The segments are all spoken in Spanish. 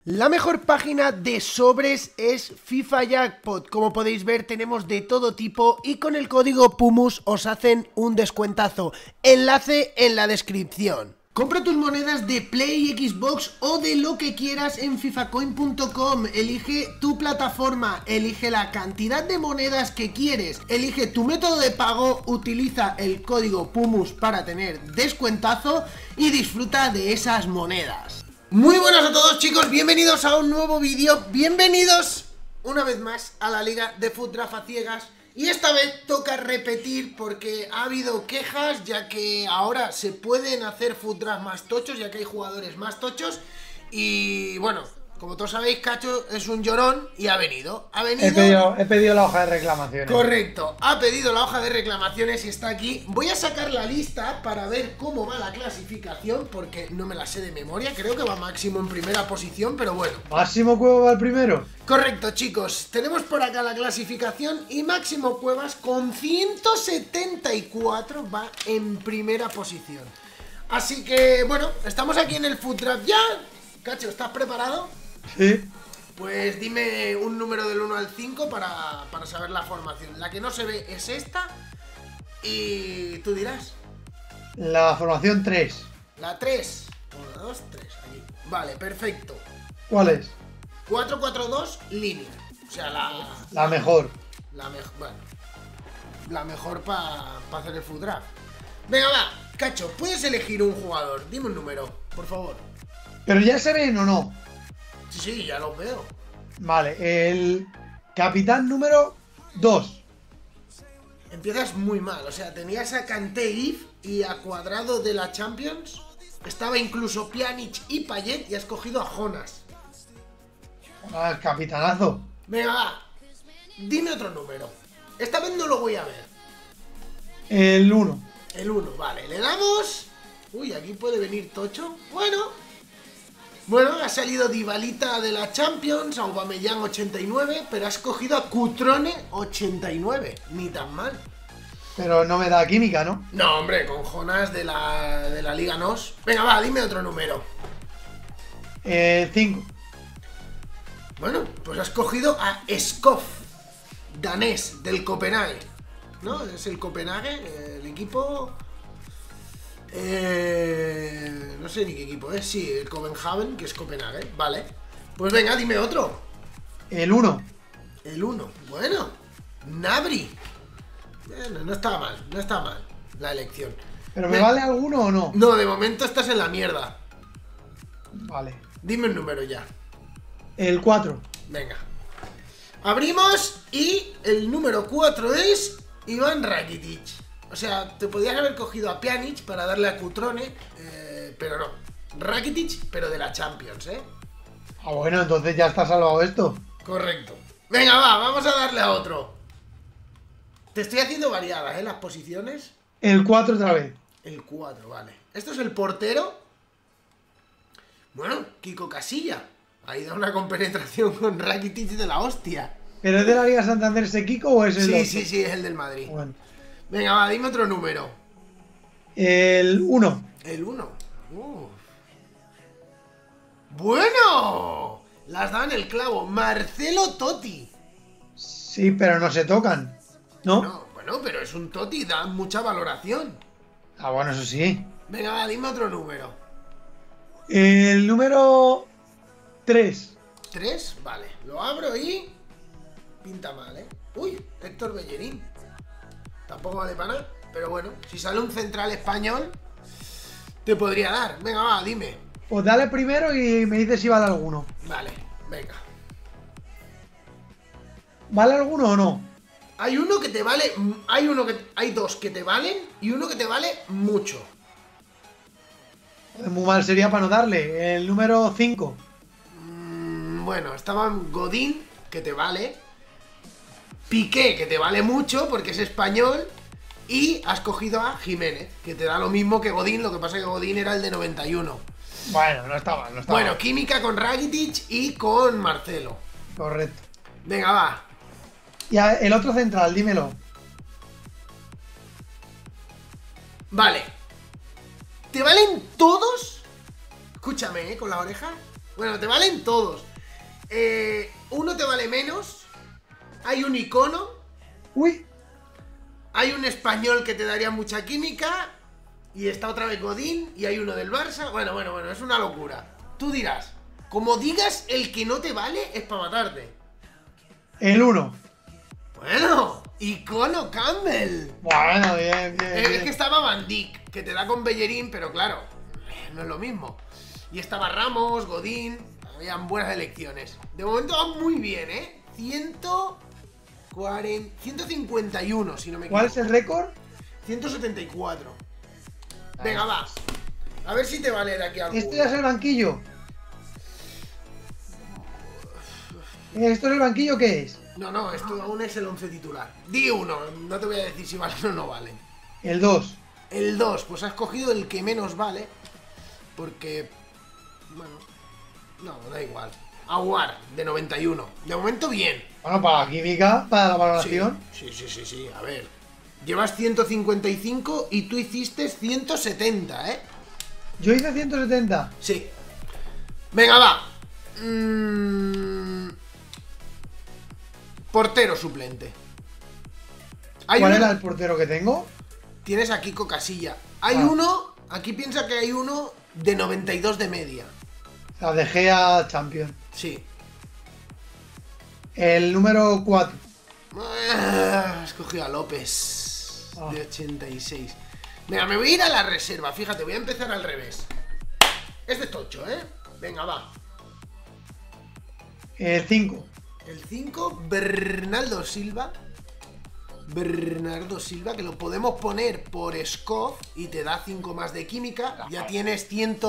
La mejor página de sobres es FIFA Jackpot. Como podéis ver, tenemos de todo tipo y con el código PUMUS os hacen un descuentazo. Enlace en la descripción. Compra tus monedas de Play, Xbox o de lo que quieras en fifacoin.com. Elige tu plataforma, elige la cantidad de monedas que quieres, elige tu método de pago, utiliza el código PUMUS para tener descuentazo y disfruta de esas monedas. Muy buenas a todos, chicos, bienvenidos a un nuevo vídeo, bienvenidos una vez más a la liga de FUT Draft a ciegas. Y esta vez toca repetir porque ha habido quejas, ya que ahora se pueden hacer FUT Draft más tochos, ya que hay jugadores más tochos. Y bueno, como todos sabéis, Cacho es un llorón y ha venido. He pedido la hoja de reclamaciones. Correcto, ha pedido la hoja de reclamaciones y está aquí. Voy a sacar la lista para ver cómo va la clasificación, porque no me la sé de memoria. Creo que va Máximo en primera posición, pero bueno. ¿Máximo Cueva va el primero? Correcto, chicos, tenemos por acá la clasificación y Máximo Cuevas con 174 va en primera posición. Así que, bueno, estamos aquí en el FUT Draft ya. Cacho, ¿estás preparado? Sí. Pues dime un número del 1 al 5 para saber la formación. La que no se ve es esta y tú dirás. La formación 3. La 3. 1, 2, 3, aquí. Vale, perfecto. ¿Cuál es? 4-4-2, línea. O sea, La mejor. Bueno, la mejor para hacer el FUT Draft. Venga, va, Cacho, puedes elegir un jugador. Dime un número, por favor. ¿Pero ya se ven o no? Sí, ya los veo. Vale, el capitán número 2. Empiezas muy mal, o sea, tenías a Kanté y a Cuadrado de la Champions. Estaba incluso Pjanic y Payet y has cogido a Jonas. Ah, capitanazo. Venga, va, dime otro número. Esta vez no lo voy a ver. El 1. El 1, vale, le damos. Uy, aquí puede venir tocho. Bueno, ha salido Dybalita de la Champions, Aubameyang 89, pero has cogido a Cutrone 89, ni tan mal. Pero no me da química, ¿no? No, hombre, con Jonas de la Liga NOS. Venga, va, dime otro número. 5. Bueno, pues has cogido a Skov, danés, del Copenhague. ¿No? Es el Copenhague, el equipo... no sé ni qué equipo es. Sí, el Copenhagen, que es Copenhague. Vale. Pues venga, dime otro. El 1. El 1. Bueno, Nabri. Bueno, no está mal, no está mal la elección. ¿Pero me vale alguno o no? No, de momento estás en la mierda. Vale. Dime un número ya. El 4. Venga. Abrimos y el número 4 es Iván Rakitic. O sea, te podías haber cogido a Pjanic para darle a Cutrone, pero no. Rakitic, pero de la Champions, ¿eh? Ah, bueno, entonces ya está salvado esto. Correcto. Venga, va, vamos a darle a otro. Te estoy haciendo variadas, ¿eh? Las posiciones. El 4 otra vez. El 4, vale. Esto es el portero. Bueno, Kiko Casilla. Ha ido a una compenetración con Rakitic de la hostia. ¿Pero es de la Liga Santander ese Kiko o es el otro? Sí, es el del Madrid. Bueno. Venga, va, dime otro número. El 1. El 1. Bueno, las dan el clavo. Marcelo Totti. Sí, pero no se tocan, ¿no? No, bueno, pero es un Totti, da mucha valoración. Ah, bueno, eso sí. Venga, va, dime otro número. El número 3. 3, vale. Lo abro y... pinta mal, ¿eh? Uy, Héctor Bellerín. Tampoco vale para nada, pero bueno, si sale un central español, te podría dar. Venga, va, dime. Pues dale primero y me dices si vale alguno. Vale, venga. ¿Vale alguno o no? Hay uno que te vale... Hay dos que te valen y uno que te vale mucho. Muy mal sería para no darle. El número 5. Bueno, estaban Godín, que te vale. Piqué, que te vale mucho porque es español. Y has cogido a Jiménez, que te da lo mismo que Godín. Lo que pasa es que Godín era el de 91. Bueno, no está mal, no está Bueno, mal. química con Rakitic y con Marcelo. Correcto. Venga, va. Y el otro central, dímelo. Vale. ¿Te valen todos? Escúchame, con la oreja. Bueno, te valen todos. Uno te vale menos. Hay un icono. Uy, Hay un español que te daría mucha química. Y está otra vez Godín. Y hay uno del Barça. Bueno, es una locura. Tú dirás. Como digas el que no te vale, es para matarte. el 1. Bueno, icono Campbell. Bueno, bien, Es que bien. estaba Van Dijk, que te da con Bellerín, pero claro, no es lo mismo. Y estaba Ramos, Godín, habían buenas elecciones. De momento van muy bien, ¿eh? 151, si no me equivoco. ¿Cuál es el récord? 174. Venga, va. A ver si te vale de aquí algo. Esto ya es el banquillo. ¿Esto es el banquillo qué es? No, esto aún es el 11 titular. Di uno, no te voy a decir si vale o no vale. El 2. El 2, pues has cogido el que menos vale. Porque, bueno, no, da igual. Aguar, de 91. De momento bien. Bueno, para la química, para la valoración. Sí. A ver. Llevas 155 y tú hiciste 170, ¿eh? Yo hice 170. Sí. Venga, va. Portero suplente. ¿Cuál era el portero que tengo? Tienes a Kiko Casilla. Hay uno, aquí piensa que hay uno de 92 de media. La dejé a Champion. Sí. El número 4. Has cogido a López, de 86. Venga, me voy a ir a la reserva. Fíjate, voy a empezar al revés. Este es tocho, ¿eh? Venga, va. El 5. El 5, Bernardo Silva. Bernardo Silva, que lo podemos poner por Scott y te da 5 más de química. Ya tienes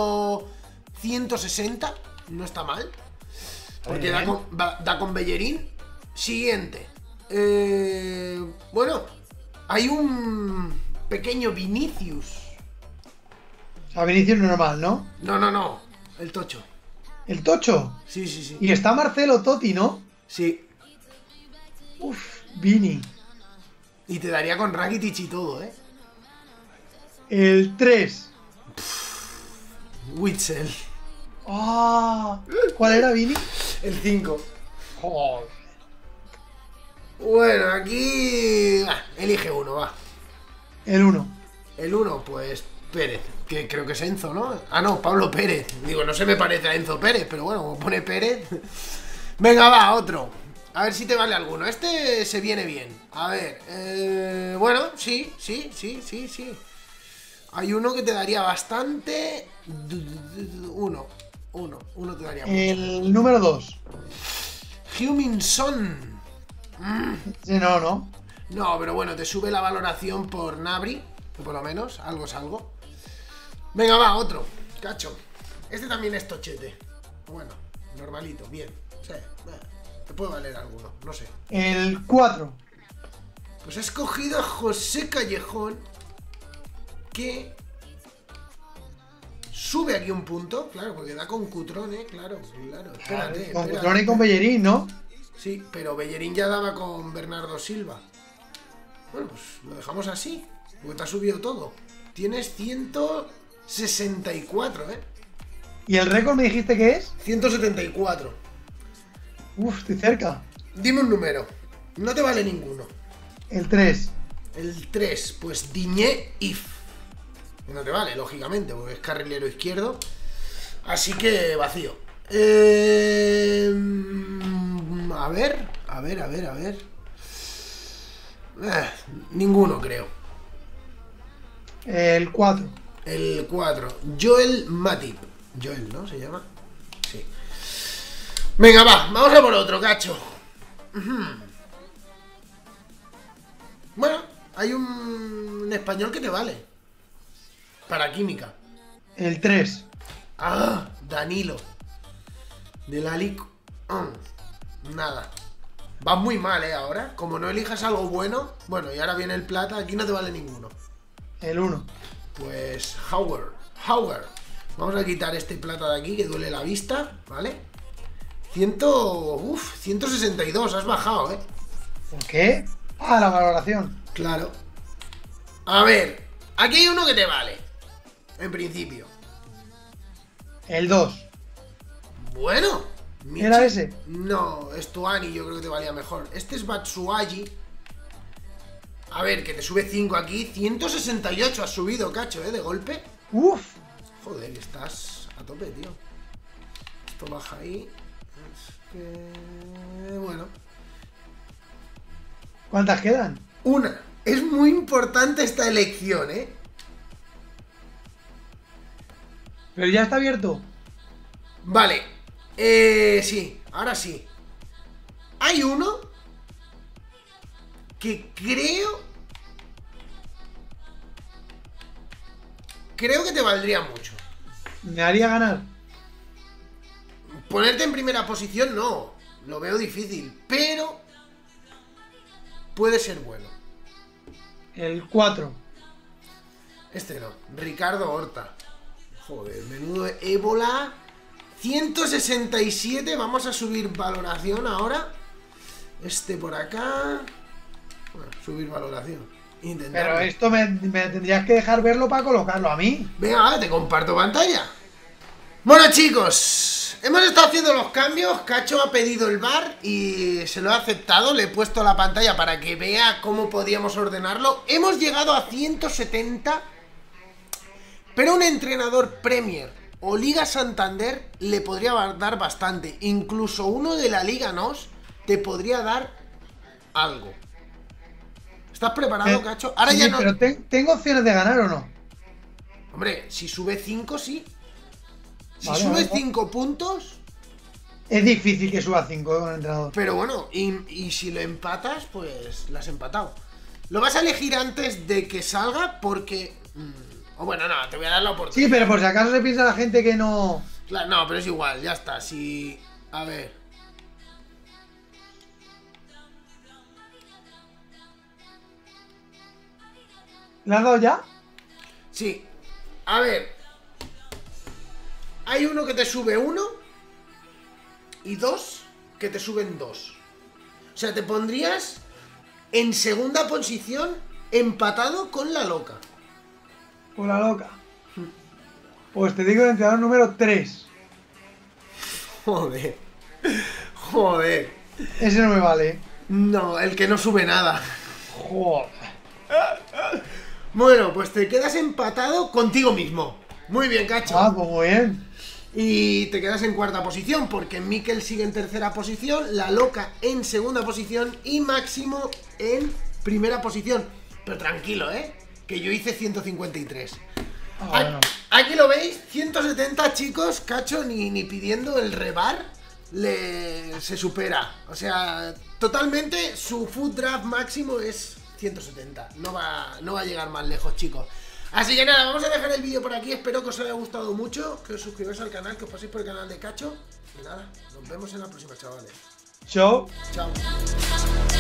160, no está mal. Porque da con Bellerín. Siguiente. Bueno, hay un pequeño Vinicius. O sea, Vinicius normal, ¿no? No, el tocho. El Tocho. Sí. Y está Marcelo Totti, ¿no? Sí. Uf, Vini. Y te daría con Rakitic y todo, ¿eh? El 3. Witzel. Ah, ¿cuál era Vini? El 5. Joder. Bueno, aquí... elige uno, va. El 1. El 1, pues Pérez, que creo que es Enzo, ¿no? Ah, no, Pablo Pérez. Digo, no se me parece a Enzo Pérez, pero bueno, como pone Pérez... Venga, va, otro. A ver si te vale alguno. Este se viene bien. A ver, bueno, sí. Hay uno que te daría bastante... Uno te daría mucho. El número 2. Heung-min Son. Sí, no. No, pero bueno, te sube la valoración por Nabri, que por lo menos, algo es algo. Venga, va, otro. Cacho. Este también es tochete. Bueno, normalito, bien. Sí, te puede valer alguno, no sé. El 4. Pues he escogido a José Callejón, que sube aquí un punto, claro, porque da con Cutrone, claro, espérate. Con Cutrone y con Bellerín, ¿no? Sí, pero Bellerín ya daba con Bernardo Silva. Bueno, pues lo dejamos así, porque te ha subido todo. Tienes 164, ¿eh? ¿Y el récord me dijiste que es? 174. Uf, estoy cerca. Dime un número. No te vale ninguno. El 3. El 3, pues Diñé If. No te vale, lógicamente, porque es carrilero izquierdo. Así que vacío. A ver. Ninguno, creo. El 4. El 4, Joel Matip. Joel, ¿no? ¿Se llama? Sí. Venga, vamos a por otro, cacho. Bueno, hay un español que te vale. Para química. El 3. Ah, Danilo. Del Alic. Nada. Vas muy mal, ahora. Como no elijas algo bueno. Bueno, y ahora viene el plata. Aquí no te vale ninguno. El 1. Pues Howard. Vamos a quitar este plata de aquí que duele la vista, ¿vale? 162, has bajado, ¿eh? ¿Por qué? Ah, la valoración. Claro. A ver, aquí hay uno que te vale. En principio. El 2. Bueno. ¿Era ese? No, es Tuani, yo creo que te valía mejor. Este es Batsuagi. A ver, que te sube 5 aquí. 168 has subido, cacho, de golpe. Uf. Joder, estás a tope, tío. Esto baja ahí. Es que... Bueno. ¿Cuántas quedan? Una. Es muy importante esta elección, ¿eh? Pero ya está abierto. Vale. Sí, ahora sí. Hay uno que creo que te valdría mucho. Me haría ganar. Ponerte en primera posición no, lo veo difícil, pero puede ser bueno. El 4. Este no, Ricardo Horta. Joder, menudo ébola. 167, vamos a subir valoración ahora. Este por acá. Bueno, subir valoración. Intentar. Pero esto me tendrías que dejar verlo para colocarlo a mí. Venga, va, te comparto pantalla. Bueno, chicos, hemos estado haciendo los cambios. Cacho ha pedido el bar y se lo ha aceptado. Le he puesto la pantalla para que vea cómo podíamos ordenarlo. Hemos llegado a 170. Pero un entrenador Premier o Liga Santander le podría dar bastante. Incluso uno de la Liga NOS te podría dar algo. ¿Estás preparado, Cacho? Ahora sí, ya no... pero ¿tengo opciones de ganar o no? Hombre, si sube 5, sí. Si vale, sube vale. 5 puntos... Es difícil que suba 5 con el entrenador. Pero bueno, y si lo empatas, pues lo has empatado. Lo vas a elegir antes de que salga porque... O bueno, no, te voy a dar la oportunidad. Sí, pero por si acaso se piensa la gente que no... Claro, no, pero es igual, ya está. Si... A ver... ¿Le has dado ya? Sí. A ver. Hay uno que te sube 1 y 2 que te suben 2. O sea, te pondrías en segunda posición empatado con la loca. Con la loca. Pues te digo el entrenador número 3. Joder. Joder. Ese no me vale. No, el que no sube nada. Joder. Bueno, pues te quedas empatado contigo mismo. Muy bien, Cacho. Ah, pues muy bien. Y te quedas en cuarta posición porque Mikel sigue en tercera posición, la loca en segunda posición y Máximo en primera posición. Pero tranquilo, que yo hice 153. Ah, bueno. Aquí lo veis, 170, chicos. Cacho ni pidiendo el rebar se supera. O sea, totalmente su food draft máximo es 170. No va a llegar más lejos, chicos. Así que nada, vamos a dejar el vídeo por aquí. Espero que os haya gustado mucho, que os suscribáis al canal, que os paséis por el canal de Cacho. Y nada, nos vemos en la próxima, chavales. Chao. Chao.